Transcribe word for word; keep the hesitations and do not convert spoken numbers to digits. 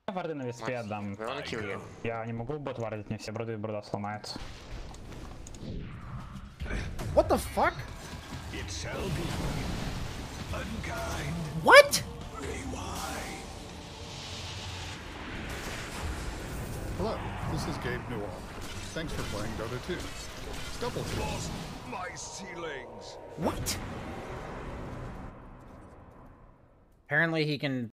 Варды на виспе отдам. Я не могу бот вардить, мне все броды и брода сломаются. What the fuck? What? Hello, this is Gabe Newell. Thanks for playing Dota two. Double lost my ceilings. What? Apparently he can